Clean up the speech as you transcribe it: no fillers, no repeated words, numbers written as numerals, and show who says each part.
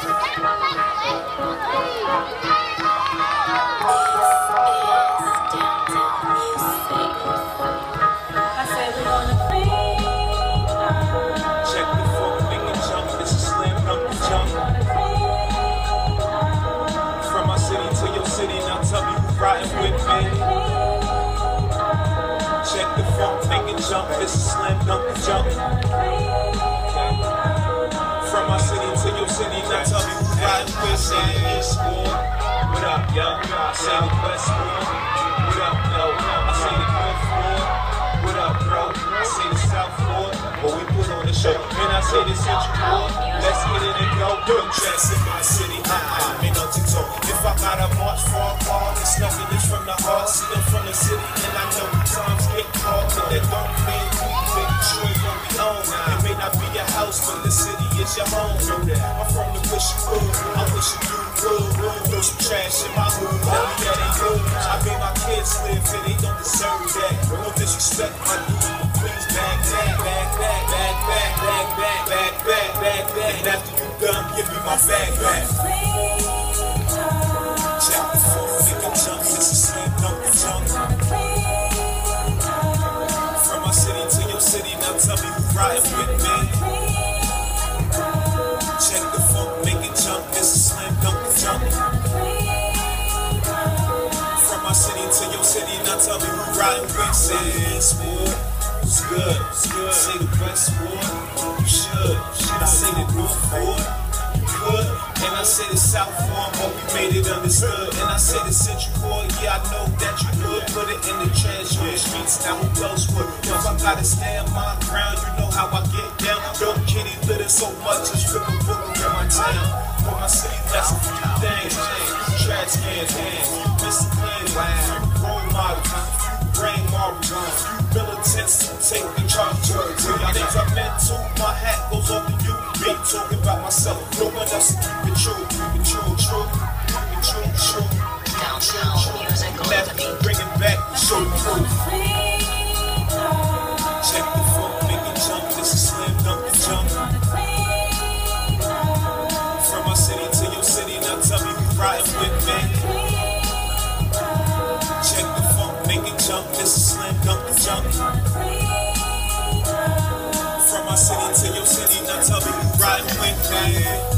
Speaker 1: Jump, it's a slam dunk jump. From my city to your city, now tell me who riding with. Say the East Ward, what up, yo? I say the West Ward, what up, yo? I say the North Ward, what up, bro? I say the South Ward, but we put on the show. And I say the Central Ward, let's get it and go. Yo, Jets in my city, ain't no TikTok. If I got a march for a call, it's nothing, it's from the heart. See them from the city, and I know times get caught, but that don't mean we make sure you're gonna be on. It may not be your house, but the city is your home. Know that I'm from the wishing hood, I wish you would. Throw some trash in my hood, let me that ain't good. I made my kids live here, they don't deserve that. No disrespect, my dude, please back. And after you done, give me my bag back. Check the phone, nigga jump, it's a slam dunk jump. From my city to your city, now tell me who riding with me. Check the phone, make it jump, it's a slam dunk jump. From my city to your city, now tell me who riding with. Say the East Ward, it's good. Say the West Ward, you should. I say the North Ward, you could. And I say the South Ward, but we made it understood. And I say the Central Ward, yeah, I know that you would. Put it in the trash on the streets, now who else would? If I gotta stand my ground, you know how I get down. Don't kitty litter so much, just flip a book in my town. For my city, that's a few things. Trash cans, discipline, role models, brain marbles, militants who take the charge. Things I meant to, my hat goes off to you. Me talking about myself, no one else can keep it true. Left me bringing back the show proof. Check the phone, make it jump, it's a slam dunk jump. From my city to your city, now tell me who riding with me. Check the phone, make it jump, it's a slam dunk jump. From my city to your city, now tell me who riding with me.